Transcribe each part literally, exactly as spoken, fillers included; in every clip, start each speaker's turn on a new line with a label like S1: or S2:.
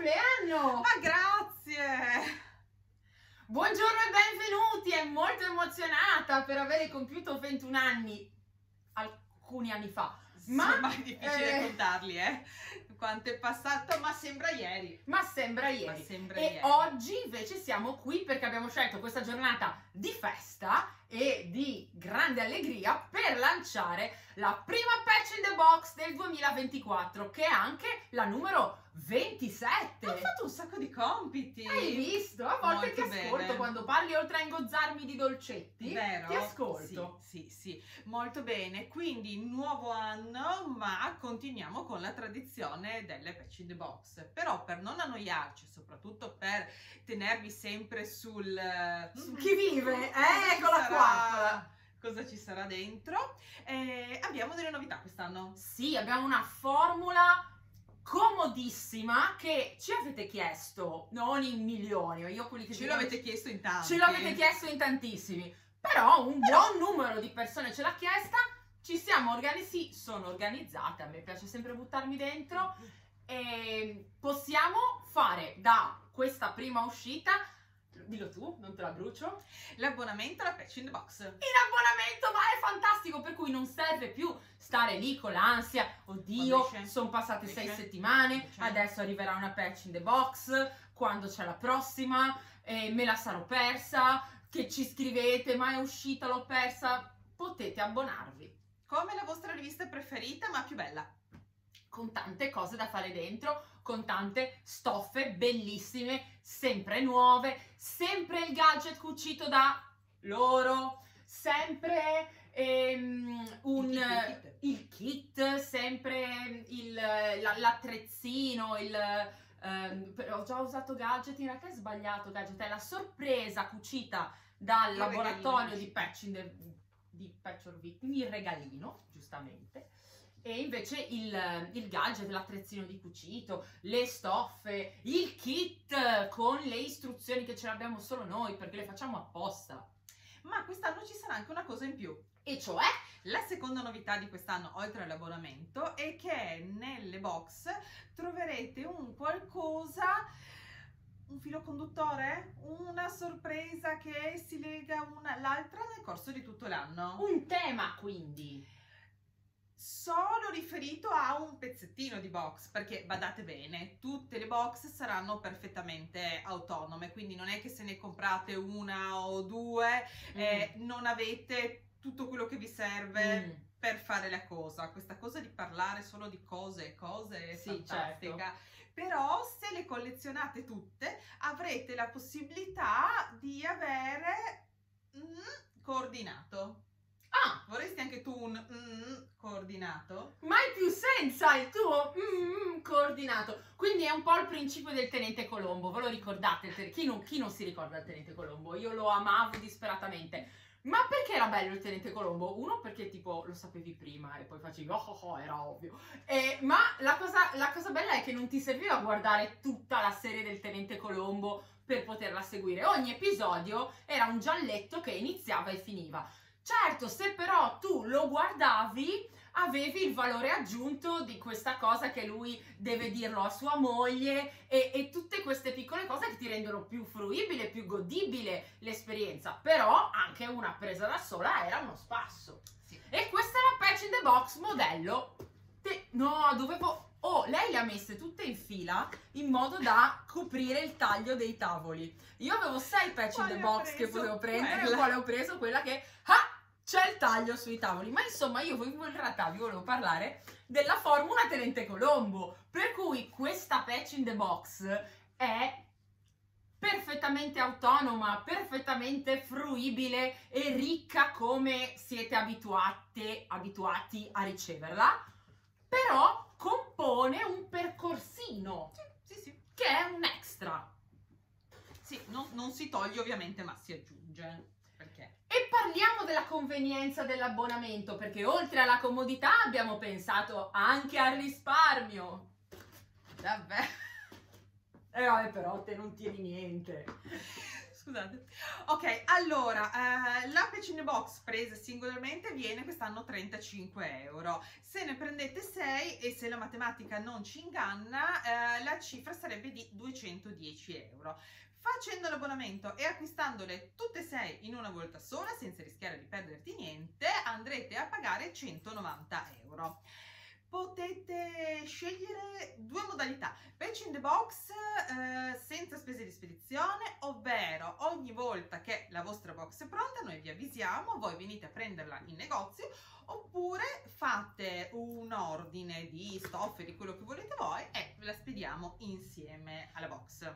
S1: compleanno!
S2: Ma grazie!
S1: Buongiorno e benvenuti, è molto emozionata per avere compiuto ventuno anni, alcuni anni fa. Ma
S2: sì, ma è difficile
S1: eh,
S2: contarli, eh? Quanto è passato, ma sembra ieri.
S1: Ma sembra ieri.
S2: Ma sembra
S1: e
S2: ieri.
S1: oggi invece siamo qui perché abbiamo scelto questa giornata di festa e di grande allegria per lanciare la prima Patch in the Box del duemilaventiquattro, che è anche la numero ventisette.
S2: Ho fatto un sacco di compiti.
S1: Hai visto? A volte
S2: Molto
S1: ti ascolto
S2: bene.
S1: Quando parli, oltre a ingozzarmi di dolcetti.
S2: Vero?
S1: Ti ascolto.
S2: Sì, sì, sì, molto bene. Quindi nuovo anno, ma continuiamo con la tradizione delle Patch in the Box. Però per non annoiarci, soprattutto per tenervi sempre sul...
S1: Su chi vive?
S2: Cosa
S1: Eh,
S2: ci
S1: eccola
S2: sarà-
S1: qua.
S2: Cosa ci sarà dentro? Eh, abbiamo delle novità quest'anno.
S1: Sì, abbiamo una formula comodissima che ci avete chiesto, non in milioni, io quelli che
S2: Ce l'avete chiesto in tanti.
S1: ce l'avete chiesto in tantissimi, però un buon numero di persone ce l'ha chiesta, ci siamo organizzati, sono organizzate, a me piace sempre buttarmi dentro, e possiamo fare da questa prima uscita, dillo tu, non te la brucio,
S2: L'abbonamento alla Patch in the Box.
S1: in abbonamento, ma è fantastico, per cui non serve più stare lì con l'ansia, oddio,
S2: Invece-
S1: sono passate sei
S2: invece-
S1: settimane,
S2: invece-
S1: adesso arriverà una patch in the box, quando c'è la prossima, eh, me la sarò persa, che ci scrivete, ma è uscita, l'ho persa, potete abbonarvi
S2: Come la vostra rivista preferita, ma più bella.
S1: con tante cose da fare dentro, con tante stoffe bellissime, sempre nuove, sempre il gadget cucito da loro, sempre ehm, un,
S2: Il kit,
S1: il kit, sempre il- la- l'attrezzino, il, ehm, ho già usato gadget, in realtà è sbagliato gadget, è la sorpresa cucita dal
S2: Il
S1: laboratorio
S2: regalino.
S1: di Patch in the, di Patch or Victim, il regalino, giustamente. E invece il, il gadget, l'attrezzino di cucito, le stoffe, il kit con le istruzioni che ce l'abbiamo solo noi perché le facciamo apposta.
S2: Ma quest'anno ci sarà anche una cosa in più.
S1: E cioè,
S2: La seconda novità di quest'anno, oltre all'abbonamento, è che nelle box troverete un qualcosa, un filo conduttore, una sorpresa che si lega una all'altra nel corso di tutto l'anno.
S1: un tema quindi.
S2: Solo riferito a un pezzettino di box, perché badate bene, tutte le box saranno perfettamente autonome, quindi non è che se ne comprate una o due eh, non avete tutto quello che vi serve
S1: Mm.
S2: per fare la cosa. Questa cosa di parlare solo di cose e cose è
S1: Sì,
S2: fantastica.
S1: certo.
S2: Però se le collezionate tutte avrete la possibilità di avere mm, coordinato.
S1: Ah,
S2: Vorresti anche tu un mm, coordinato?
S1: mai più senza il tuo mm, coordinato. Quindi è un po' il principio del Tenente Colombo, ve lo ricordate? Il te- Chi non, chi non si ricorda il Tenente Colombo? Io lo amavo disperatamente. Ma perché era bello il Tenente Colombo? Uno, perché tipo lo sapevi prima e poi facevi oh oh oh, era ovvio. Eh, ma la cosa, la cosa bella è che non ti serviva guardare tutta la serie del Tenente Colombo per poterla seguire. Ogni episodio era un gialletto che iniziava e finiva. Certo, se però tu lo guardavi, avevi il valore aggiunto di questa cosa che lui deve dirlo a sua moglie e, e tutte queste piccole cose che ti rendono più fruibile, più godibile l'esperienza. Però anche una presa da sola era uno spasso.
S2: Sì.
S1: E questa è la Patch in the Box modello. Te- no, dovevo... Oh, lei le ha messe tutte in fila in modo da coprire il taglio dei tavoli. Io avevo sei Patch in
S2: Quale
S1: the
S2: ho
S1: Box che
S2: preso?
S1: potevo prendere,
S2: Quella.
S1: quale ho preso? Quella che... Ah! C'è il taglio sui tavoli, ma insomma io in realtà vi volevo parlare della formula Tenente Colombo, per cui questa Patch in the Box è perfettamente autonoma, perfettamente fruibile e ricca come siete abituate, abituati a riceverla, però compone un percorsino
S2: Sì, sì, sì.
S1: che è un extra.
S2: Sì, non, non si toglie ovviamente, ma si aggiunge. Perché?
S1: E parliamo della convenienza dell'abbonamento, perché oltre alla comodità abbiamo pensato anche al risparmio.
S2: Davvero?
S1: E vabbè, però te non tieni niente.
S2: Scusate. Ok, allora, eh, la Patch in the Box presa singolarmente viene quest'anno trentacinque euro. Se ne prendete sei e se la matematica non ci inganna, eh, la cifra sarebbe di duecentodieci euro. Facendo l'abbonamento e acquistandole tutte e sei in una volta sola, senza rischiare di perderti niente, andrete a pagare centonovanta euro. Potete scegliere due modalità: Patch in the Box eh, senza spese di spedizione, ovvero ogni volta che la vostra box è pronta noi vi avvisiamo, voi venite a prenderla in negozio, oppure fate un ordine di stoffe, di quello che volete voi, e ve la spediamo insieme alla box.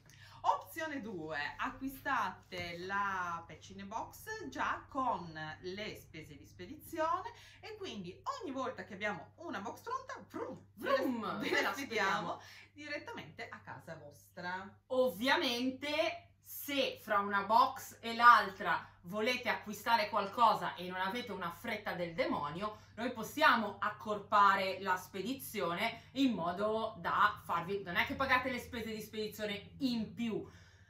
S2: Opzione due, acquistate la Patch in the Box già con le spese di spedizione e quindi ogni volta che abbiamo una box pronta, vrum,
S1: Vroom,
S2: ve la spediamo direttamente a casa vostra.
S1: Ovviamente, se fra una box e l'altra volete acquistare qualcosa e non avete una fretta del demonio, noi possiamo accorpare la spedizione in modo da farvi, non è che pagate le spese di spedizione in più,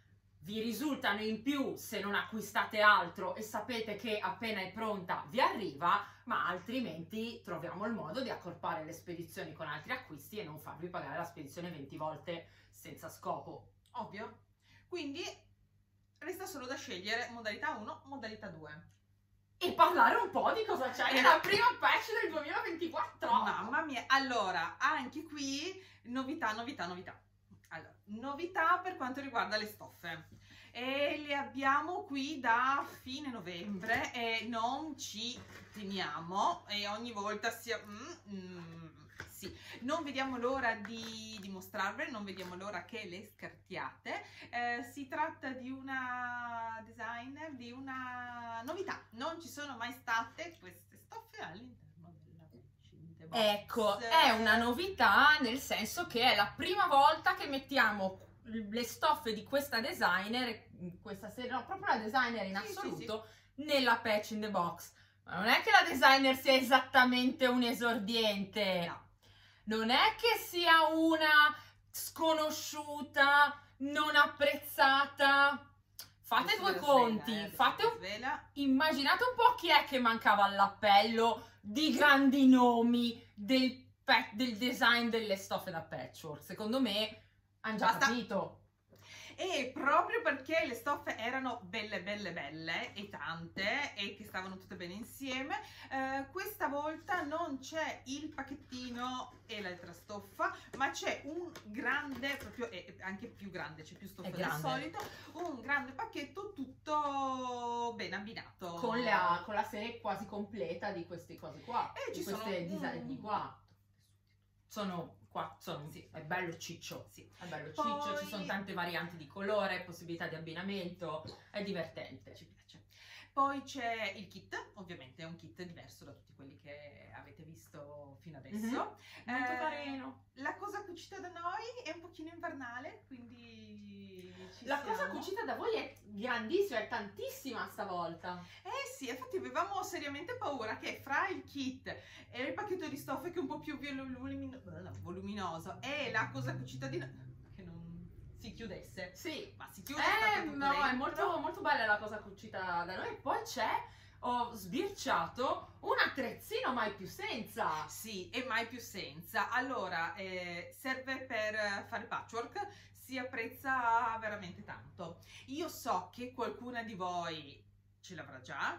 S1: vi risultano in più se non acquistate altro e sapete che appena è pronta vi arriva, ma altrimenti troviamo il modo di accorpare le spedizioni con altri acquisti e non farvi pagare la spedizione venti volte senza scopo.
S2: Ovvio. Quindi resta solo da scegliere modalità uno, modalità due.
S1: E parlare un po' di cosa c'è nella prima patch del duemilaventiquattro.
S2: Mamma mia, allora, anche qui novità, novità, novità. Allora, novità per quanto riguarda le stoffe. E le abbiamo qui da fine novembre e non ci teniamo e ogni volta sia... Mm, mm, sì, non vediamo l'ora di, di mostrarvele, non vediamo l'ora che le scartiate. Eh, si tratta di una designer, di una novità. Non ci sono mai state queste stoffe all'interno della Patch in the Box.
S1: Ecco, è una novità nel senso che è la prima volta che mettiamo le stoffe di questa designer, questa serie, no, proprio la designer in
S2: Sì,
S1: assoluto,
S2: sì, sì.
S1: nella Patch in the Box. Ma non è che la designer sia esattamente un esordiente.
S2: No.
S1: Non è che sia una sconosciuta, non apprezzata. Fate
S2: Adesso
S1: due
S2: ve la
S1: conti,
S2: svela, eh, adesso
S1: fate
S2: ve la
S1: un...
S2: svela.
S1: immaginate un po' chi è che mancava all'appello di grandi nomi del, pe- del design delle stoffe da patchwork. Secondo me hanno già
S2: Basta.
S1: capito.
S2: E proprio perché le stoffe erano belle belle belle e tante e che stavano tutte bene insieme, eh, questa volta non c'è il pacchettino e l'altra stoffa, ma c'è un grande, proprio eh, anche più grande, c'è più stoffa
S1: È
S2: del
S1: grande.
S2: solito, un grande pacchetto tutto ben abbinato.
S1: Con la, con la serie quasi completa di queste cose qua.
S2: E
S1: di
S2: ci sono
S1: queste
S2: un-
S1: design di qua. Sono qua, sono,
S2: Sì.
S1: è bello ciccio.
S2: Sì.
S1: È bello
S2: Poi-
S1: ciccio, ci sono tante varianti di colore, possibilità di abbinamento, è divertente.
S2: Ci piace. Poi c'è il kit, ovviamente è un kit diverso da tutti quelli che avete visto fino adesso.
S1: Mhm. Molto
S2: Eh,
S1: carino.
S2: La cosa cucita da noi è un pochino invernale, quindi ci
S1: La cosa
S2: siamo.
S1: cucita da voi è grandissima, è tantissima stavolta.
S2: Eh sì, infatti avevamo seriamente paura che fra il kit e il pacchetto di stoffe che è un po' più volumino- no, voluminoso e la cosa cucita di noi che non si chiudesse.
S1: Sì.
S2: Ma si chiude,
S1: Eh,
S2: state tutto
S1: no, è
S2: dentro.
S1: molto, molto bella la cosa cucita da noi. E poi c'è, ho sbirciato un attrezzino mai più senza.
S2: Sì, e mai più senza. Allora, eh, serve per fare patchwork, si apprezza veramente tanto. Io so che qualcuna di voi ce l'avrà già,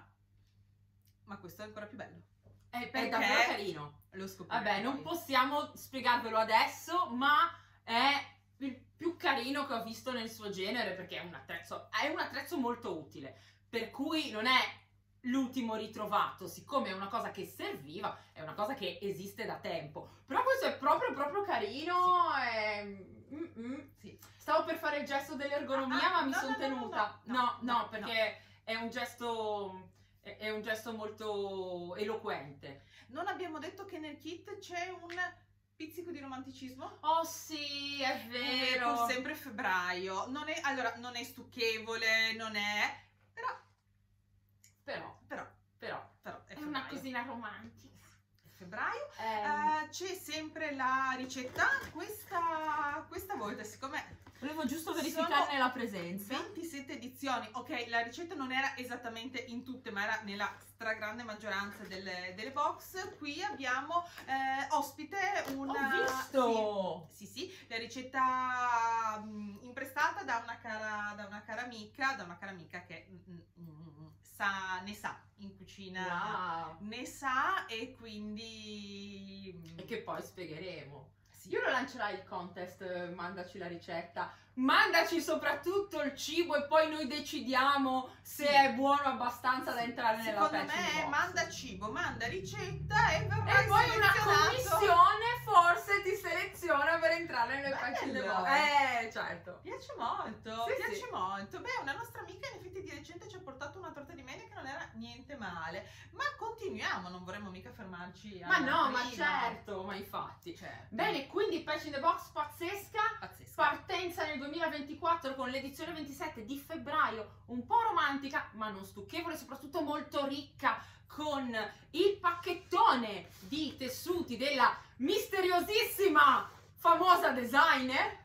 S2: ma questo è ancora più bello.
S1: È, è
S2: Perché?
S1: davvero carino.
S2: Lo scoprirete
S1: Vabbè, non
S2: poi.
S1: possiamo spiegarvelo adesso, ma è il più carino che ho visto nel suo genere perché è un attrezzo, è un attrezzo molto utile. Per cui non è l'ultimo ritrovato, siccome è una cosa che serviva, è una cosa che esiste da tempo. Però questo è proprio proprio carino.
S2: Sì.
S1: È... mm, mm.
S2: Sì.
S1: Stavo per fare il gesto dell'ergonomia,
S2: Ah, ah,
S1: ma mi
S2: no,
S1: sono
S2: no, no,
S1: tenuta.
S2: no,
S1: No,
S2: no,
S1: no,
S2: no,
S1: perché è un gesto. È è un gesto molto eloquente.
S2: Non abbiamo detto che nel kit c'è un pizzico di romanticismo?
S1: Oh sì, è
S2: Eh,
S1: vero.
S2: pur sempre febbraio. Non è, allora, non è stucchevole, non è... Però,
S1: Però,
S2: però,
S1: però,
S2: però è
S1: è una
S2: febbraio.
S1: cosina romantica.
S2: È febbraio.
S1: Ehm,
S2: Eh, c'è sempre la ricetta. Questa, questa volta, siccome
S1: volevo giusto verificarne
S2: sono
S1: la presenza.
S2: ventisei sette edizioni. Ok, la ricetta non era esattamente in tutte, ma era nella stragrande maggioranza delle, delle box. Qui abbiamo eh, ospite una...
S1: Ho visto!
S2: Sì, sì, sì, la ricetta mh, imprestata da una cara, da una cara amica, da una cara amica che mh, mh, sa, ne sa in cucina,
S1: Wow.
S2: ne sa, e quindi...
S1: E che poi spiegheremo.
S2: Sì.
S1: Io lo lancerai il contest, eh, mandaci la ricetta, mandaci soprattutto il cibo e poi noi decidiamo se
S2: Sì.
S1: è buono abbastanza da
S2: Sì.
S1: entrare nella
S2: Secondo
S1: patch
S2: me
S1: box.
S2: manda cibo, manda ricetta e verrà
S1: E poi una
S2: selezionato.
S1: commissione forse ti seleziona per entrare nelle patch
S2: Bello.
S1: box. Eh, certo.
S2: Piace molto,
S1: Sì,
S2: piace
S1: sì.
S2: molto. Beh, una nostra amica in effetti di recente ci ha portato una torta di mele che non era niente male, ma continuiamo, non vorremmo mica fermarci
S1: Ma
S2: alla
S1: no, ma
S2: prima.
S1: certo, ma infatti.
S2: Certo.
S1: Bene, quindi patch in the box pazzesca.
S2: Pazzesco.
S1: Partenza nel duemilaventiquattro con l'edizione ventisette di febbraio, un po' romantica ma non stucchevole, soprattutto molto ricca, con il pacchettone di tessuti della misteriosissima famosa designer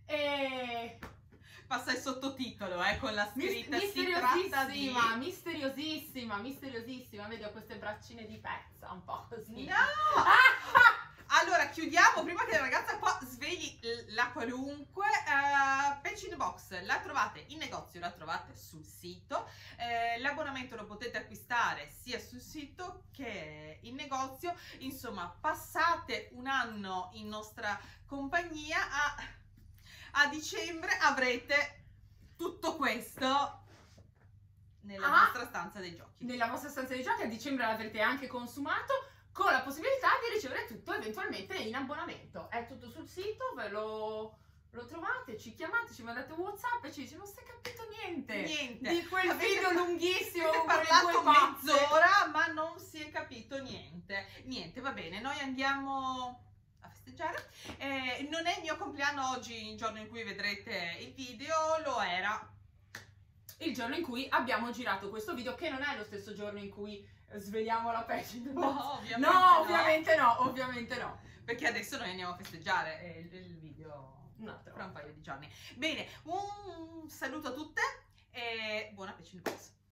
S1: e
S2: Passa il sottotitolo, eh, con la
S1: mis-
S2: scritta si tratta di...
S1: misteriosissima, misteriosissima, misteriosissima, vedi, ho queste braccine di pezza, un po' così.
S2: No! Allora, chiudiamo prima che la ragazza qua svegli l- la qualunque. Uh, Patch in the Box la trovate in negozio, la trovate sul sito. Eh, l'abbonamento lo potete acquistare sia sul sito che in negozio. Insomma, passate un anno in nostra compagnia. A, a dicembre avrete tutto questo nella
S1: Ah!
S2: vostra stanza dei giochi.
S1: Nella vostra stanza di giochi a dicembre l'avrete anche consumato, con la possibilità di ricevere tutto eventualmente in abbonamento. È tutto sul sito, ve lo, lo trovate, ci chiamate, ci mandate un WhatsApp e ci dice non si è capito niente,
S2: Niente.
S1: di quel
S2: Avete
S1: video
S2: par-
S1: lunghissimo
S2: avete
S1: con le
S2: parlato
S1: due pazze.
S2: mezz'ora ma non si è capito niente. Niente, va bene, noi andiamo a festeggiare. Eh, non è il mio compleanno oggi, il giorno in cui vedrete il video, lo era
S1: Il giorno in cui abbiamo girato questo video, che non è lo stesso giorno in cui sveliamo la patch in the box.
S2: No, ovviamente
S1: no,
S2: no.
S1: ovviamente no, ovviamente no.
S2: perché adesso noi andiamo a festeggiare e il, il video
S1: Un altro.
S2: fra un paio di giorni. Bene, un saluto a tutte e buona Patch in the Box.